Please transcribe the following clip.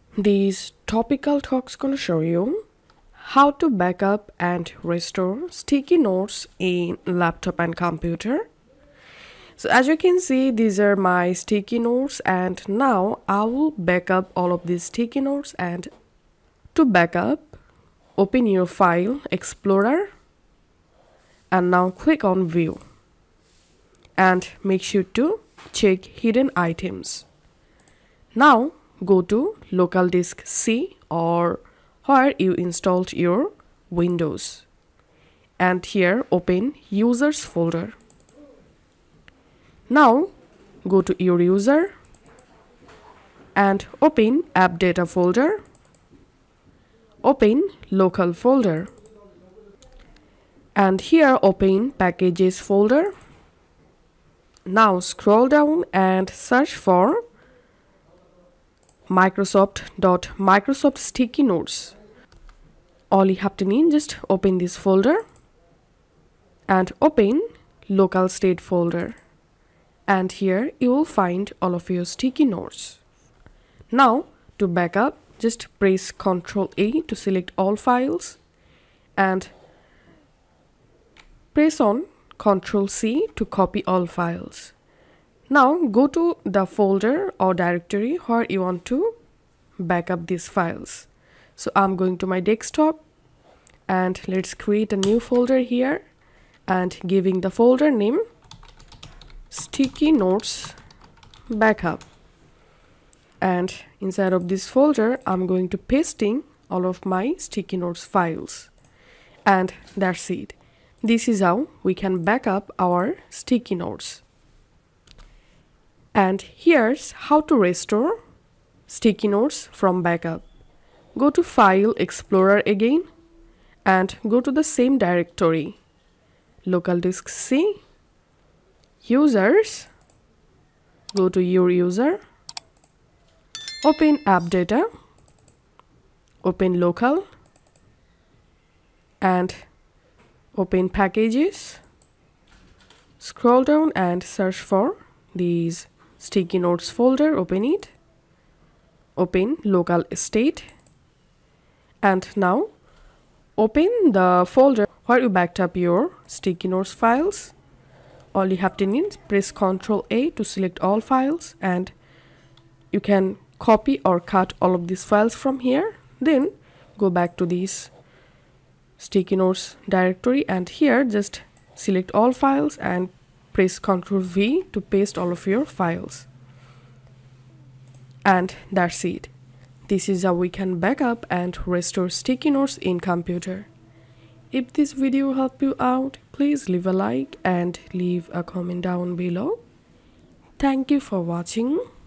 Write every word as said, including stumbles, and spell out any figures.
These topical talks gonna show you how to backup and restore sticky notes in laptop and computer. So as you can see, these are my sticky notes, and now I will backup all of these sticky notes. And to backup, open your file explorer and now click on view and make sure to check hidden items. Now go to local disk C or where you installed your Windows, and here open users folder. Now go to your user and open app data folder, open local folder, and here open packages folder. Now scroll down and search for Microsoft.Microsoft Sticky Notes. All you have to need, just open this folder and open local state folder, and here you will find all of your sticky notes. Now to backup, just press control A to select all files and press on control C to copy all files. Now go to the folder or directory where you want to backup these files. So I'm going to my desktop, and let's create a new folder here and giving the folder name Sticky Notes Backup. And inside of this folder, I'm going to pasting all of my sticky notes files. And that's it. This is how we can backup our sticky notes. And here's how to restore sticky notes from backup. Go to File Explorer again and go to the same directory, local disk C, users, go to your user, open app data, open local, and open packages. Scroll down and search for these sticky notes folder, open it, open local state, and now open the folder where you backed up your sticky notes files. All you have to need, press control A to select all files, and you can copy or cut all of these files from here. Then go back to this sticky notes directory, and here just select all files and press control V to paste all of your files. And that's it. This is how we can backup and restore sticky notes in computer. If this video helped you out, please leave a like and leave a comment down below. Thank you for watching.